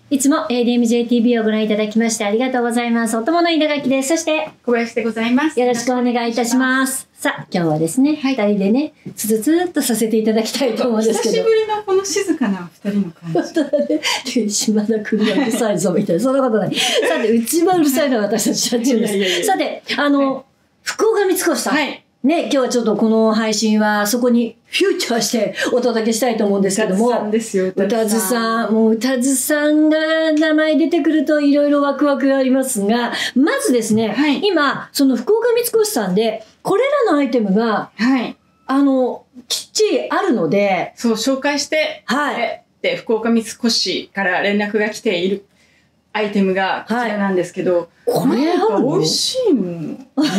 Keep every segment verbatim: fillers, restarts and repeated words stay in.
いつも エーディーエムジェーティービー をご覧いただきましてありがとうございます。お供の稲垣です。そして小林でございます。 よろしくお願いいたします。さあ、今日はですね、はい、ふたりでね、つつつっとさせていただきたいと思うんですけど。 久しぶりのこの静かなふたりの感じ。 本当だね。島田君がうるさいぞみたいな、そんなことない。さて、一番うるさいのは私たちたちです。さて、あの、はい、福岡光子さん。はい。ね、今日はちょっとこの配信はそこにフューチャーしてお届けしたいと思うんですけども。 歌津さんですよ、 歌津さん。もう歌津さんが名前出てくるといろいろワクワクがありますが、まずですね、はい、今、その福岡光子さんで、これらのアイテムが、はい、あの、きっちりあるので。 そう、紹介して、はい。で、福岡光子氏から連絡が来ているアイテムがこちらなんですけど、はい、これは美味しいの。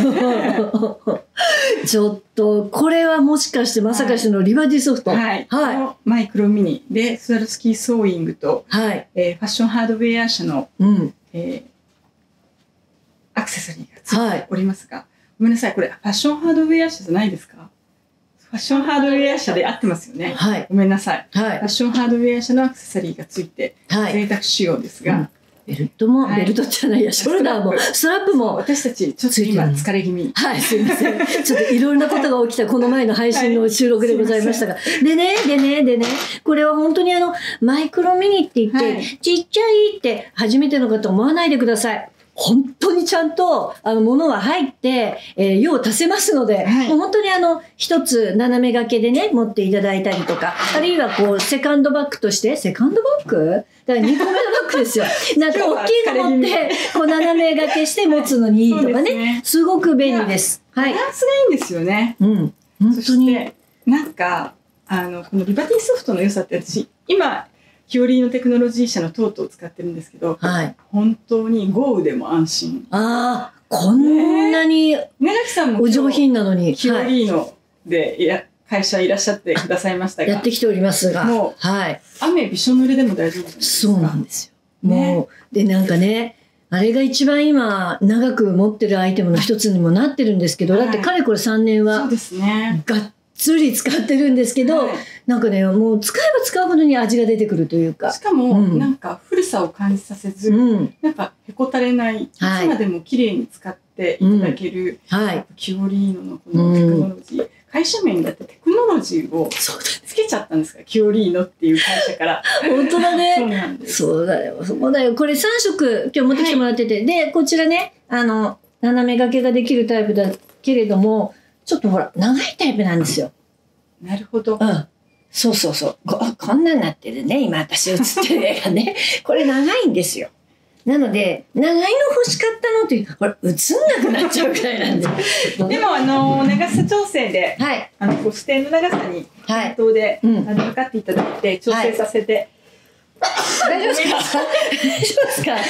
ちょっと、これはもしかしてまさかしてのリバティソフト。 はい。はい。はい、マイクロミニで、スワロスキーソーイングと、はい。えー、ファッションハードウェア社の、うん。えー、アクセサリーがついておりますが、はい、ごめんなさい、これ、ファッションハードウェア社じゃないですか？ファッションハードウェア社で合ってますよね。はい。ごめんなさい。はい。ファッションハードウェア社のアクセサリーがついて、はい。贅沢仕様ですが、うん、 ベルトも、はい、ベルトじゃないや、ショルダーも、ストラップも。 私たち、ちょっと今疲れ気味。 はい、すいません。ちょっといろんなことが起きたこの前の配信の収録でございましたが。はい、でね、でね、でね、これは本当にあの、マイクロミニって言って、はい、ちっちゃいって初めての方思わないでください。本当にちゃんと、あの、物は入って、えー、用を足せますので、はい、もう本当にあの、一つ斜め掛けでね、持っていただいたりとか、あるいはこう、セカンドバッグとして、セカンドバッグだからにこめのバッグですよ。なんか大きいの持って、こう、斜め掛けして持つのにいいとかね。ね、すごく便利です。 はい。バランスがいいんですよね。 うん。本当に。 なんか、あの、このリバティソフトの良さって私、今、キオリーのテクノロジー社のトートを使ってるんですけど、はい、本当に豪雨でも安心。 ああ、こんなにお上品なのに。 キオリーのでいや会社いらっしゃってくださいましたが。 やってきておりますが。 もう、はい、雨びしょ濡れでも大丈夫なんですか？ そうなんですよ。もう、ね、で、なんかね、あれが一番今、長く持ってるアイテムの一つにもなってるんですけど、はい、だってかれこれさんねんは、 そうですね。 がっつり使ってるんですけど、はい、なんかね、もう使えば使うほどに味が出てくるというか。 しかも、うん、なんか古さを感じさせず、うん、なんかへこたれない、いつまでも綺麗に使っていただける、はい、キオリーノのこのテクノロジー。うん、会社名にだってテクノロジーをつけちゃったんですか？キオリーノっていう会社から。 本当だね。 そうなんです。 そうだよ。そうだよ。これさん色今日持ってきてもらってて、はい、で、こちらね、あの、斜め掛けができるタイプだけれども、ちょっとほら、長いタイプなんですよ。 なるほど。 うん。そうそうそう。こ、こんなんなってるね。今私映ってる絵がね。これ長いんですよ。なので、長いの欲しかったのっていう、これ映んなくなっちゃうくらいなんで。 でも、あの、長さ調整で、はい、あの、ご指定の長さに、店頭で、はい、うん、あの、測っていただいて、調整させて、はい大丈夫ですか？大丈夫ですか？はい。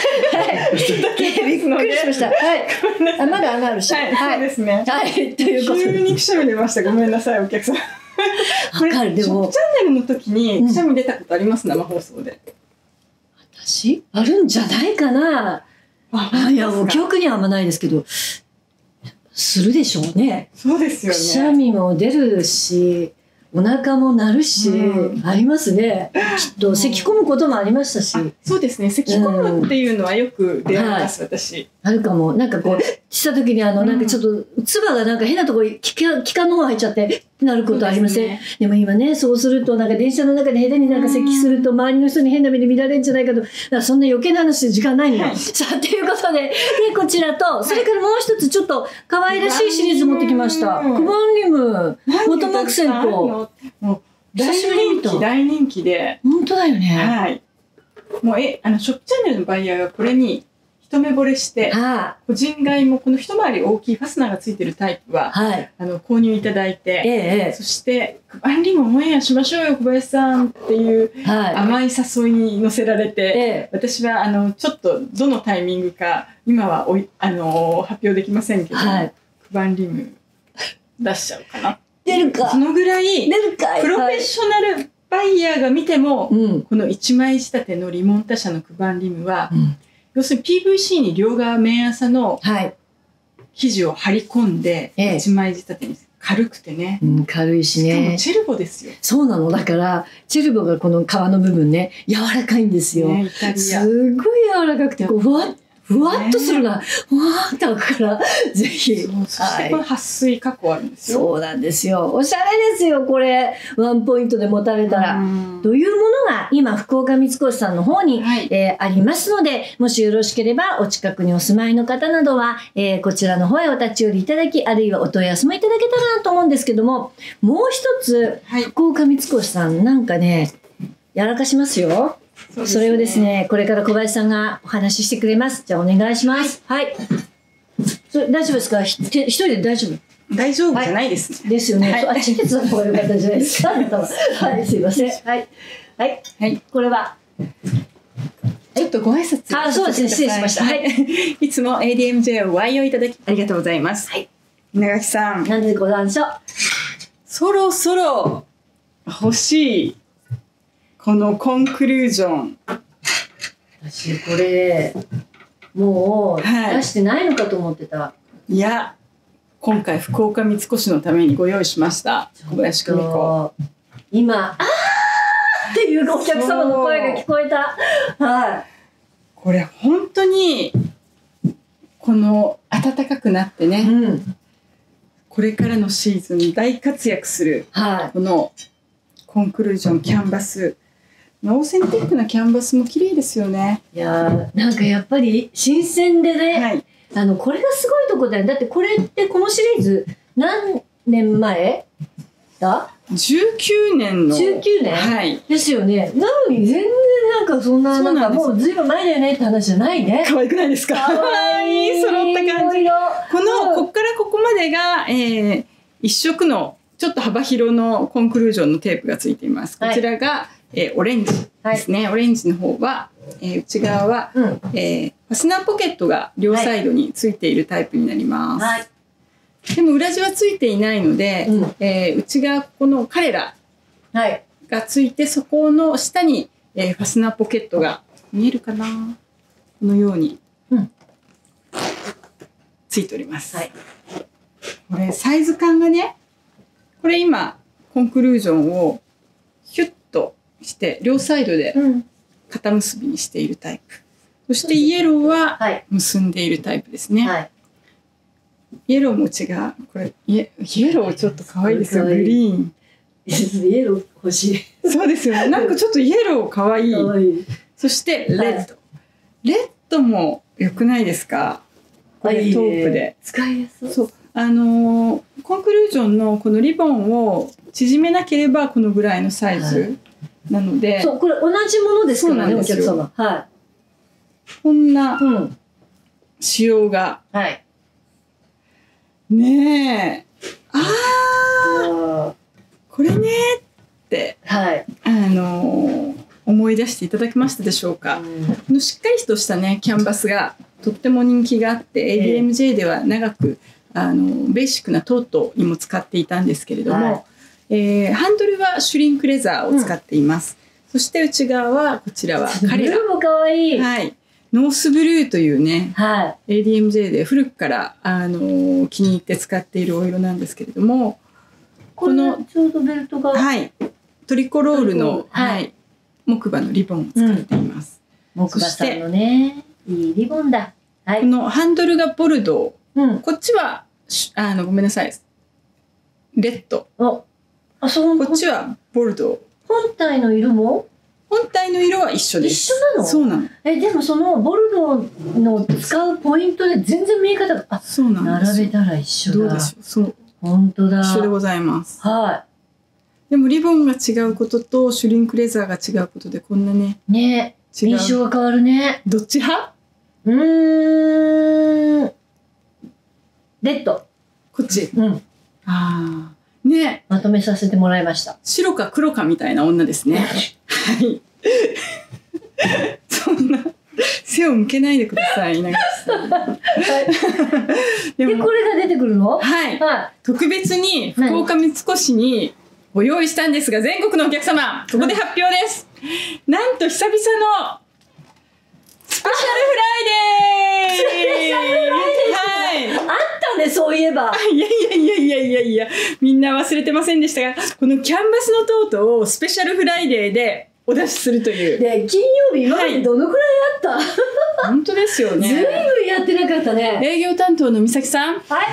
びっくりしました。はい。あ、まだ穴あるし。 はい。そうですね。 はい。ということで。 急にくしゃみ出ました。ごめんなさい、お客さん。 わかる、でも。 チャンネルの時にくしゃみ出たことあります？生放送で。 私？あるんじゃないかな。あ、いや、もう記憶にはあんまないですけど、するでしょうね。 そうですよね。 くしゃみも出るし、お腹も鳴るし、うん、ありますね。きっと咳込むこともありましたし。 そうですね。咳込むっていうのはよく出会います、うん、私。 あるかも。なんかこう、した時にあの、なんかちょっと、唾がなんか変なところ、気管の方入っちゃって、なることありません。でね、でも今ね、そうすると、なんか電車の中で下手になんか咳すると、周りの人に変な目で見られるんじゃないかと、だからそんな余計な話で時間ないのよ。はい、さあ、ということで、で、こちらと、それからもう一つちょっと可愛らしいシリーズ持ってきました。クバンリム、ボトムアクセント。 大人気、大人気で。 本当だよね。 はい。もう、え、あの、ショップチャンネルのバイヤーがこれに一目惚れして、はあ、個人買いもこの一回り大きいファスナーがついてるタイプは、はい、あの、購入いただいて、ええ、そして、バンリムオンエアしましょうよ、小林さんっていう甘い誘いに乗せられて、ええ、私は、あの、ちょっとどのタイミングか、今はおい、あの、発表できませんけど、はい、バンリム出しちゃうかな。 出るか。 そのぐらい、プロフェッショナルバイヤーが見ても、はい、このいちまい仕立てのリモンタ社のクバンリムは、うん、要するに ピーブイシー に両側面朝の生地を貼り込んで、いちまい仕立てに軽くてね、 うん、軽いしね。 しかもチェルボですよ。 そうなの。だからチェルボがこの皮の部分ね、柔らかいんですよ。ね、イタリアすごい柔らかくて、こうふわっふわっとするが、ふわーっと開くから、ぜひ。 そしてこれ撥水加工あるんですよ。 そうなんですよ。おしゃれですよ、これ。ワンポイントで持たれたら。というものが今、福岡三越さんの方に、はい、えー、ありますので、もしよろしければ、お近くにお住まいの方などは、えー、こちらの方へお立ち寄りいただき、あるいはお問い合わせもいただけたらなと思うんですけども、もう一つ、はい、福岡三越さん、なんかね、やらかしますよ。そ, ね、それをですね、これから小林さんがお話ししてくれます。じゃあお願いします。はい。はい、それ大丈夫ですか？ひ一人で大丈夫？ 大丈夫じゃないですね。 はい、ですよね。はい、あ、チケットの方が良かったじゃないですか。はい、すいません。はい。はい。はい。これは。 ちょっとご挨拶。 あ、そうですね。失礼しました。はい。 いつも エーディーエムジェー をご愛用いただきありがとうございます。はい。稲垣さん。 何でございましょう。 そろそろ欲しい。このコンクルージョン。 私これもう出してないのかと思ってた。はい、 いや今回福岡三越のためにご用意しました。小林久美子。 今あーっていうお客様の声が聞こえた。はい。 これ本当にこの暖かくなってね、うん、これからのシーズン大活躍する、はい、このコンクルージョンキャンバス。オーセンティックなキャンバスも綺麗ですよね。 いやーなんかやっぱり新鮮でね、はい、あのこれがすごいとこだよ。だってこれってこのシリーズ何年前だ？ じゅうきゅうねんの。 じゅうきゅうねん、はい、ですよね。なのに全然なんかそんななんかもうずいぶん前だよねって話じゃないね。 可愛くないですか？可愛い揃った感じ。この、うん、こっからここまでが、えー、一色のちょっと幅広のコンクルージョンのテープがついています。こちらが、はい、えー、オレンジですね、はい、オレンジの方は、えー、内側は、うん、えー、ファスナーポケットが両サイドについているタイプになります、はい、でも裏地はついていないので、うん、えー、内側ここのカレラがついて、そこの下に、えー、ファスナーポケットが見えるかな、このように、うん、ついております、はい、これサイズ感がね、これ今コンクルージョンをヒュッとして両サイドで肩結びにしているタイプ、うん、そしてイエローは結んでいるタイプですね、はい、イエローも違う。これイエ、イエローちょっと可愛いですよ。グリーンイエロー欲しい。 そうですよね。なんかちょっとイエロー可愛い。可愛い。そしてレッド、はい、レッドも良くないですか？これトープで使いやすい。 そう、あのー、コンクルージョンのこのリボンを縮めなければこのぐらいのサイズなので、はい、 そう、これ同じものですからね、お客様。はい。 こんな仕様が、うん、はい、ねえ、ああ、これねって、はい、あのー、思い出していただけましたでしょうか？うん、このしっかりとしたねキャンバスがとっても人気があって、えー、エーディーエムジェー では長くあのベーシックなトートにも使っていたんですけれども、はい、えー、ハンドルはシュリンクレザーを使っています、うん、そして内側はこちらはカレラ、 ブルーもかわいい、 はい、ノースブルーというね、はい、エーディーエムジェー で古くからあの気に入って使っているお色なんですけれども、 このちょうどベルトが、 はい、トリコロールの、はい、木馬のリボンを使っています、 うん、木馬さんのねいいリボンだ、 はい、このハンドルがボルドー、うん、こっちはあのごめんなさいレッド、ああ、そう、こっちはボルドー。 本体の色も本体の色は一緒です。 一緒なの？ そうなの。 え、でもそのボルドーの使うポイントで全然見え方が、あ、そうなんです。並べたら一緒だ。 どうでしょう。そう。 本当だ。 一緒でございます。 はい。 でもリボンが違うこととシュリンクレザーが違うことでこんなね。 ね、印象が変わるね。 どっち派？ うーん。レッド。 こっち。うん。ああ。ね、 まとめさせてもらいました。 白か黒かみたいな女ですね。はい。そんな背を向けないでください、稲垣さん。はい、 でも、でこれが出てくるの？ はい。はい、特別に福岡三越にご用意したんですが、全国のお客様、ここで発表です。なんと久々のスペシャルフライデー。 スペシャルフライデー。はい。あったね、そういえば。 いやいやいやいやいやいや、みんな忘れてませんでしたが、このキャンバスのトートをスペシャルフライデーでお出しするという。 で、金曜日今までどのくらいあった、はい、 本当ですよね。 ずいぶんやってなかったね。 営業担当の美咲さん。 はい。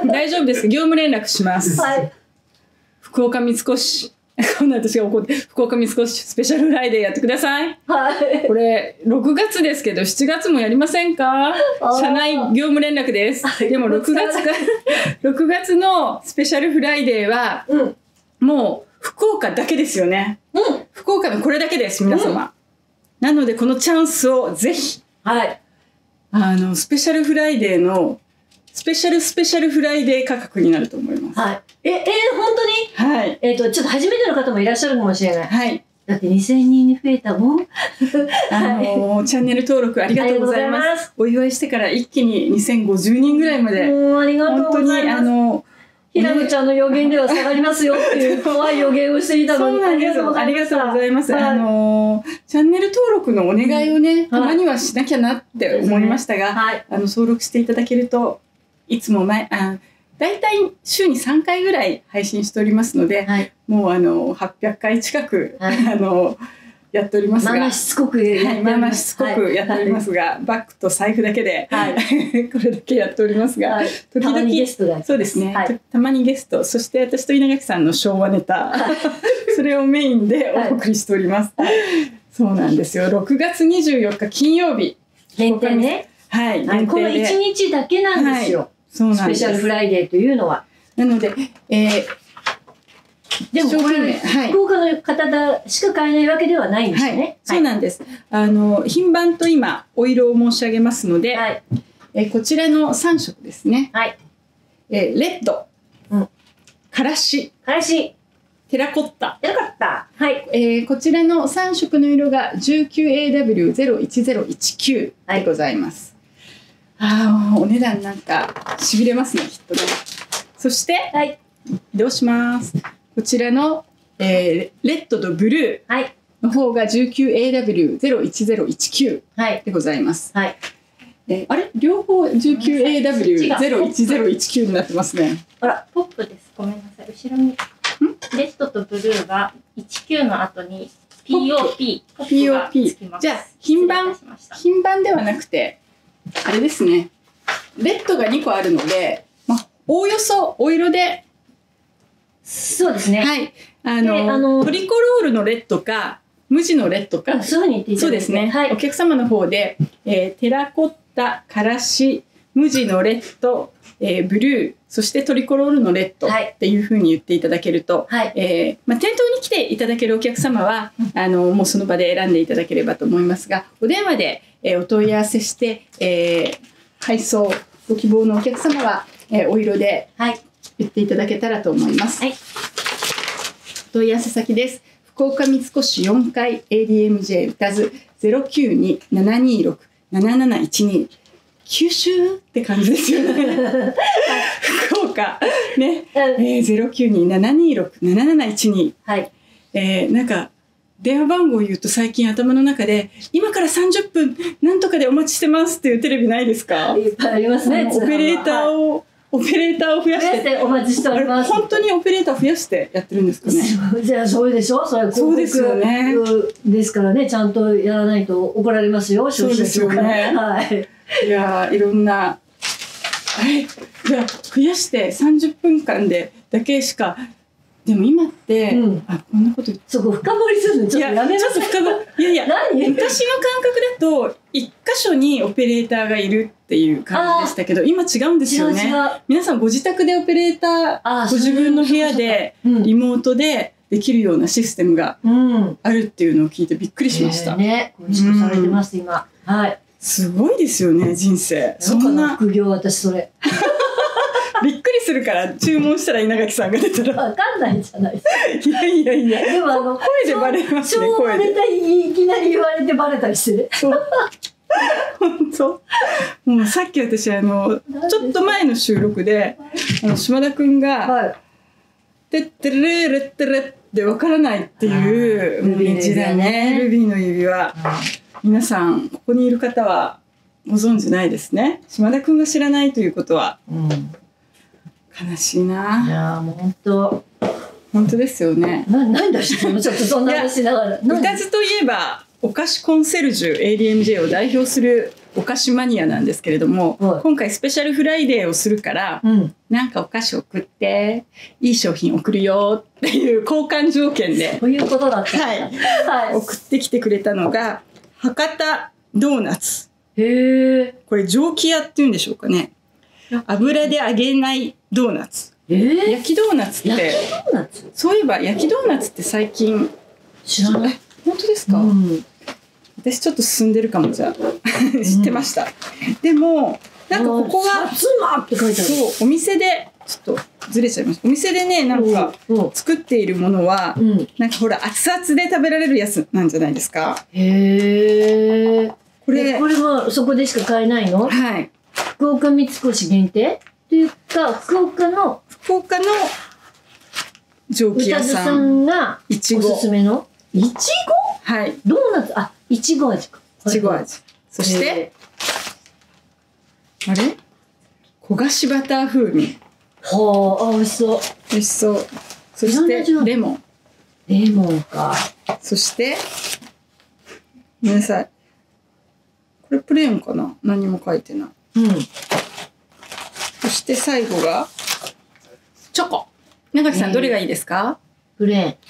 大丈夫ですか？業務連絡します。 はい。 福岡三越。こんな私が怒って、福岡三越スペシャルフライデーやってください。 はい。 これ、ろくがつですけど、しちがつもやりませんか？社内業務連絡です。でもろくがつか、ろくがつのスペシャルフライデーは、うん、もう、福岡だけですよね。うん。福岡のこれだけです、皆様。うん、なので、このチャンスをぜひ、 はい。 あの、スペシャルフライデーの、スペシャルスペシャルフライデー価格になると思います。 はい。え、えー、本当に？はい。 えっ、ー、と、ちょっと初めての方もいらっしゃるかもしれない。 はい。 だってにせんにんに増えたもん。 あのーはい、チャンネル登録ありがとうございます。お祝いしてから一気ににせんごじゅうにんぐらいまで。 もうありがとうございます。 本当に、あのひなのちゃんの予言では下がりますよっていう怖い予言をしていたのに。 そうなんですよ。ありがとうございます。はい、あのー、チャンネル登録のお願いをね、うん、たまにはしなきゃなって思いましたが、はい、あの、登録していただけると、いつも前、あ、だいたい週にさんかいぐらい配信しておりますので、はい、もうあの、はっぴゃっかい近く、はい、あの、やっておりますが。 まあまあしつこくやっております。 まあまあしつこくやっておりますが、はい、バッグと財布だけで、はい、これだけやっておりますが、はい、 時々、たまにゲストがそうですね、はい、たまにゲスト、そして私と稲垣さんの昭和ネタ、はい、それをメインでお送りしております。はい、そうなんですよ。ろくがつにじゅうよっか金曜日。 限定ね。 はい、 はい、このいちにちだけなんですよ。はい、 そうなんです。 スペシャルフライデーというのは。 なので、えー、 でもこれ、はい、福岡の方だしか買えないわけではないんですね。はい、 そうなんです。あの、品番と今、お色を申し上げますので、はい、えー、こちらのさんしょくですね。はい、えー、レッド、うん、からし、 からし、 テラコッタ。 テラコッタ。はい。 えー、こちらのさんしょくの色が じゅうきゅうエーダブリューゼロいちゼロいちきゅう でございます。はい、ああ、お値段なんか、しびれますね、きっとね。そして、はい、移動します。こちらの、えー、レッドとブルーの方が じゅうきゅうエーダブリューゼロいちゼロいちきゅう でございます。はい。えー、あれ両方 じゅうきゅうエーダブリューゼロいちゼロいちきゅう になってますね。 あら、ポップです。ごめんなさい。後ろに。レッドとブルーがいちきゅうの後に ピーオーピー。 ピーオーピー。じゃあ、品番、品番ではなくて、あれですね。レッドがにこあるので、まあ、おおよそお色で、 そうですね。 はい。あの、あのトリコロールのレッドか、無地のレッドか。 そうに言っていただいて。 そうですね。はい。お客様の方で、えー、テラコッタ、からし、無地のレッド、えー、ブルー、そしてトリコロールのレッドっていうふうに言っていただけると、はい、えー、まあ、店頭に来ていただけるお客様は、うん、あの、もうその場で選んでいただければと思いますが、お電話で、えー、お問い合わせして、えー、配送ご希望のお客様は、えー、お色で言っていただけたらと思います。はい、お問い合わせ先です。福岡三越よんかい エーディーエムジェー 歌図 ゼロきゅうに ななにろく なななないちに。九州って感じですよね。福岡ね、えー、ゼロきゅうに ななにろく なななないちに。はい。えー、なんか電話番号を言うと最近頭の中で今からさんじゅっぷんなんとかでお待ちしてますっていうテレビないですか？ いっぱいありますね。 オペレーターを、はい、オペレーターを増やしてお待ちしております。 本当にオペレーター増やしてやってるんですかね。 じゃあそうでしょ。それは広告ですよね。ですからね、ちゃんとやらないと怒られますよ。 そうですよね。はい。いやー、いろんな、え、じゃあ増やしてさんじゅっぷんかんでだけしか、でも今って、うん、あ、こんなこと言って。 そこ深掘りするのちょっとやめます。 いやいや、私の感覚だと、一箇所にオペレーターがいるっていう感じでしたけど、今違うんですよね。皆さんご自宅でオペレーター、ご自分の部屋で、リモートでできるようなシステムがあるっていうのを聞いてびっくりしました。 ね、構築されてます、今。はい。 すごいですよね、人生。 そんな副業、私それ。 びっくりするから注文したら稲垣さんが出たら。 わかんないじゃないですか。 いやいやいや。 でもあの声でバレますね。 声で。いきなり言われてバレたりしてね。 本当。もうさっき私あのちょっと前の収録であの島田くんが、はい、てってれれってれってわからないっていうルビーの指輪ね。 ルビーの指輪。皆さんここにいる方はご存知ないですね。島田くんが知らないということは、 うん、 悲しいな。 いやもう本当本当ですよね。 な何だしちょっとそんな話しながら。 歌津といえばお菓子コンセルジュ エーディーエムジェー を代表するお菓子マニアなんですけれども、はい、今回スペシャルフライデーをするから、うん、なんかお菓子送っていい商品送るよっていう交換条件でそういうことだった、 はいはい、送ってきてくれたのが博多ドーナツ。 へえ。 これ蒸気屋っていうんでしょうかね。油で揚げないドーナツ。えー、焼きドーナツって、 焼きドーナツ？ そういえば焼きドーナツって最近知らない。 本当ですか？うん、私ちょっと進んでるかも。じゃあ知ってました、うん、でもなんかここがさつまって書いてある。 そうお店でちょっとずれちゃいました。お店でねなんか作っているものは、うん、なんかほら熱々で食べられるやつなんじゃないですか。 へえ。 これこれはそこでしか買えないの？ はい。 福岡三越限定っていうか福岡の福岡の蒸気屋さんがおすすめのいちご？ はい。 ドーナツ、あ、いちご味か。 いちご味。そして、あれ？焦がしバター風味。 はあ、あ、美味しそう。 美味しそう。そしてレモン。 レモンか。 そしてごめんなさい。これプレーンかな？何も書いてない。うん。そして最後がチョコ。長木さん、えー、どれがいいですか？ プレーン。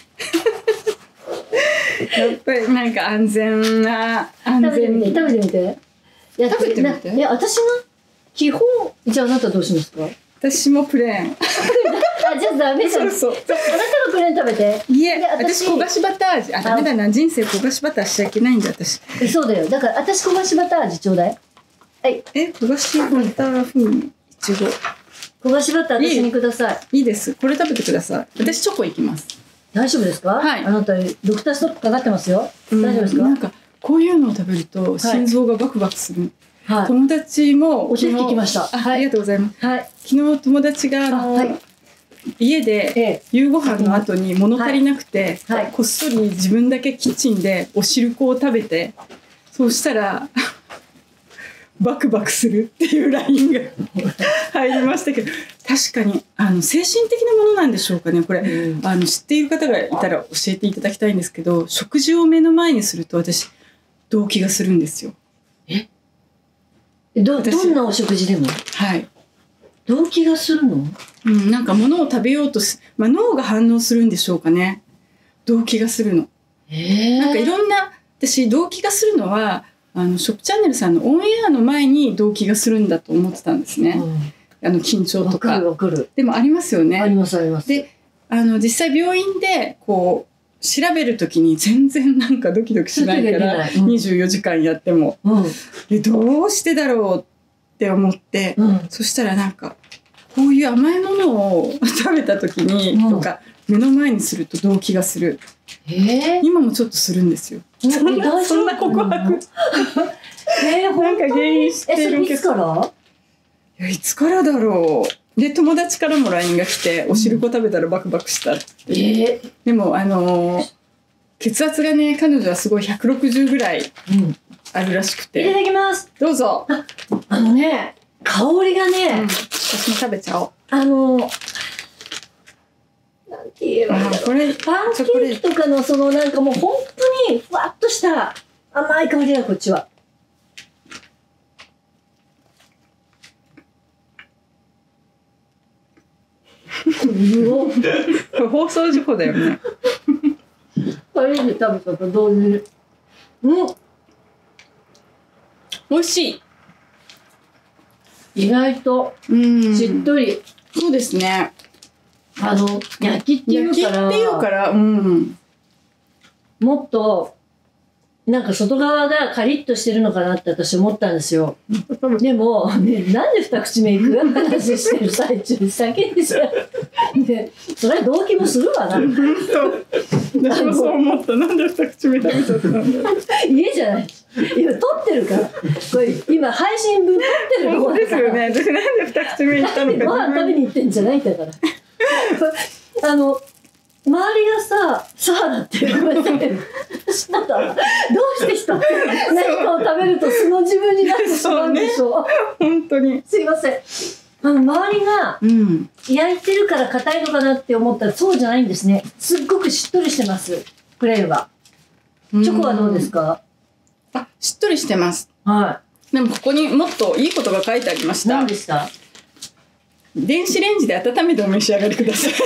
やっぱりなんか安全な安全に食べてみて食べてみて。いや食べてみて。いや私が基本じゃああなたどうしますか？ 私もプレーン。 あじゃあダメじゃん。そうそう。あなたがプレーン食べて。 いえ私焦がしバター味。あダメだな人生焦がしバターしちゃいけないんだ私。 そうだよ。だから私焦がしバター味ちょうだい。はい。 え焦がしバター風味いちご。 焦がしバター私にください。 いいです。これ食べてください。私チョコいきます。 大丈夫ですか？ はい。 あなたドクターストップかかってますよ。大丈夫ですか？ なんかこういうのを食べると心臓がバクバクする。 はい。 友達もお手拭き来ました。 ありがとうございます。 はい。 昨日友達があの家で夕ご飯の後に物足りなくてこっそり自分だけキッチンでお汁粉を食べてそうしたらバクバクするっていうラインが入りましたけど確かにあの精神的なものなんでしょうかねこれ、うん、あの知っている方がいたら教えていただきたいんですけど食事を目の前にすると私動悸がするんですよ。 えど, どんなお食事でもはい動悸がするの？ うん、なんか物を食べようとす、まあ、脳が反応するんでしょうかね動悸がするの。 えー、 なんかいろんな私動悸がするのはあのショップチャンネルさんのオンエアの前に動悸がするんだと思ってたんですね、うん、あの緊張とか。 わかるわかる。 でもありますよね。 ありますあります。 であの実際病院でこう調べるときに全然なんかドキドキしないから、うん、にじゅうよじかんやっても、うん、でどうしてだろうって思って、うん、そしたらなんかこういう甘いものを食べたときに、うん、とか目の前にすると動悸がする。 えー、 今もちょっとするんですよ。そんなそんな告白えー、 なんか原因してるけど。 いつから？ いやいつからだろう。で友達からも ライン が来てお汁粉食べたらバクバクしたって、 うん、えー、 でもあのー、血圧がね彼女はすごいひゃくろくじゅうぐらいあるらしくて、 うん、いただきます。 どうぞ。 あ、あのね香りがね、うん、 私も食べちゃおう。 あのーなんていうのこれパンケーキとかのそのなんかもう本当にふわっとした甘い香りだこっちは。 これ放送事故だよね。 二人で食べたと同時に、うん、 美味しい。 意外としっとり。 そうですね。 あの焼きっていうから、 焼きっていうから、うん、 もっとなんか外側がカリッとしてるのかなって私思ったんですよ。でも、ね、なんで二口目いく話してる最中に先にしゃでそれは動機もするわな。 私もそう思った。なんで二口目食べちゃったんだろう。 家じゃない。今撮ってるから。これ今配信分撮ってるところですよね。私なんで二口目行ったのか。 ご飯食べに行ってんじゃないんだから。あの周りがさ、さあだって言われてる。したらどうして人何かを食べると素の自分になってしそうね。本当に。 すいません。あの周りが焼いてるから硬いのかなって思ったらそうじゃないんですね。すっごくしっとりしてます。プレーンは。チョコはどうですか？ あ、しっとりしてます。 はい。 でもここにもっといいことが書いてありました。 何でした？ 電子レンジで温めてお召し上がりください。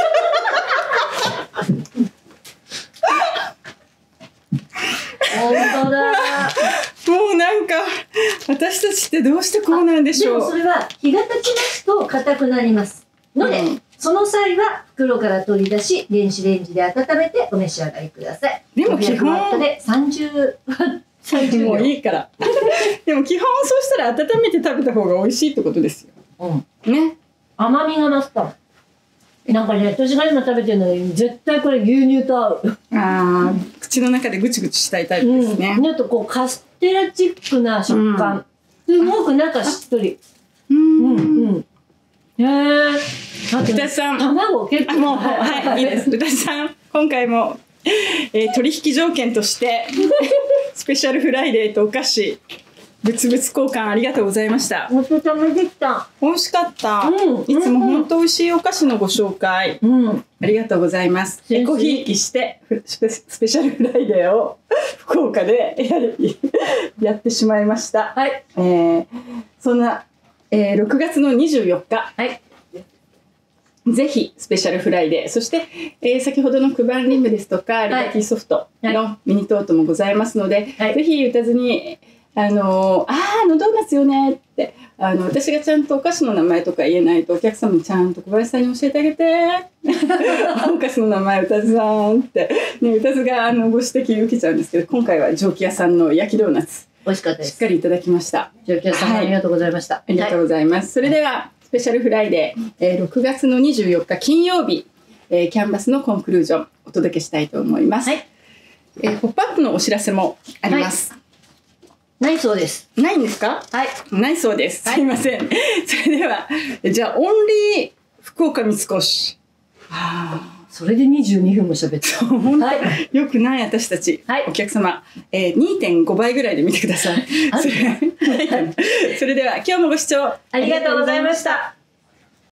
本当だ。 もうなんか私たちってどうしてこうなんでしょう。 でもそれは日が経ちますと硬くなりますので、うん、その際は袋から取り出し電子レンジで温めてお召し上がりください。 でも基本でさんじゅうもういいからでも基本そうしたら温めて食べた方が美味しいってことですよ。うん、ね。 甘みが増した。なんかね、私が今食べてるのに絶対これ牛乳と合う。 ああ、口の中でぐちぐちしたいタイプですね。 うん、ちょっとこうカステラチックな食感。すごく中しっとり。うんうん。へえ。 あとね、さん卵結構もうはいいいです。ルタさん今回も、えー、取引条件としてスペシャルフライデーとお菓子。物々交換ありがとうございました。 お疲れ様でした。 美味しかった。うん、いつも本当美味しいお菓子のご紹介、うん、ありがとうございます。エコひいきしてスペ、スペシャルフライデーを福岡でやりやってしまいました。はい。えー、そんな、えー、ろくがつのにじゅうよっか。はい。ぜひスペシャルフライデー、そして、えー、先ほどのクバンリムですとか、リバティソフトのミニトートもございますので、はい、ぜひ打たずに。あのあーあのドーナツよねってあの私がちゃんとお菓子の名前とか言えないとお客様にちゃんと小林さんに教えてあげてお菓子の名前うたずさんって、ね、うたずがあのご指摘受けちゃうんですけど今回は蒸気屋さんの焼きドーナツ美味しかったです。 しっかりいただきました。 蒸気屋さん、はい、ありがとうございました。 ありがとうございます、はい、それではスペシャルフライデー、えー、ろくがつのにじゅうよっか金曜日、えー、キャンバスのコンクルージョンお届けしたいと思います、はい。えー、ポップアップのお知らせもあります、はい。 ないそうです。 ないんですか？はい。ないそうです。すいません。はい、それでは、じゃあ、オンリー福岡三越。はあ、それでにじゅうにふんも喋って。 本当、はい、よくない私たち、はい、お客様、えー、にてんごばいぐらいで見てください。それ、それでは、今日もご視聴ありがとうございました。